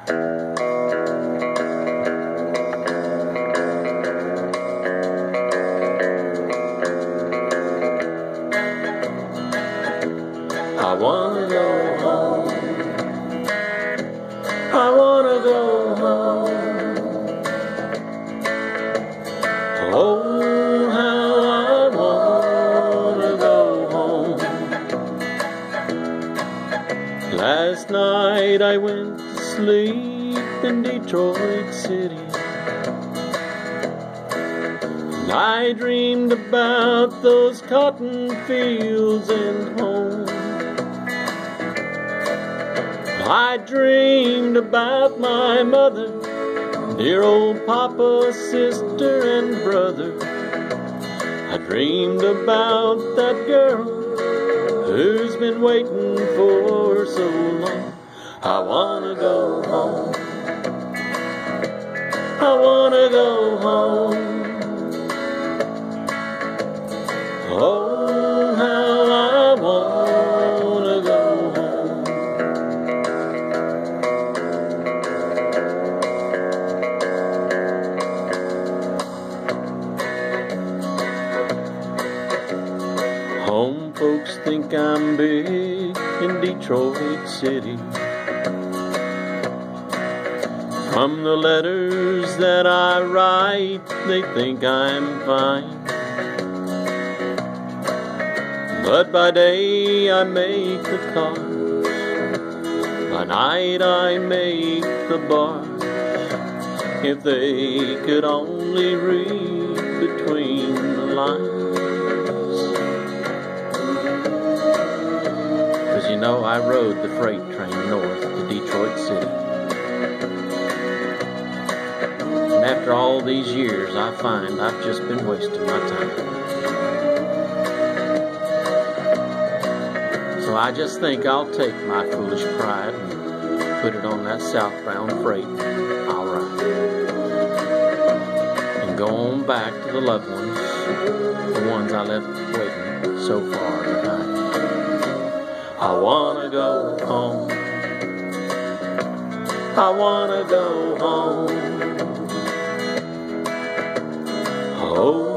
I wanna go home. I wanna go home. Oh, how I wanna go home. Last night I went to sleep in Detroit City. And I dreamed about those cotton fields and home. I dreamed about my mother, dear old papa, sister, and brother. I dreamed about that girl who's been waiting for so long. I wanna go home. I wanna go home. Oh, how I wanna go home. Home folks think I'm big in Detroit City. From the letters that I write, they think I'm fine. But by day I make the cars, by night I make the bars. If they could only read between the lines. 'Cause you know I rode the freight train north to Detroit City. And after all these years I find I've just been wasting my time. So I just think I'll take my foolish pride and put it on that southbound freight. I'll ride and go on back to the loved ones, the ones I left waiting so far behind. I wanna go home. I wanna go home. Oh.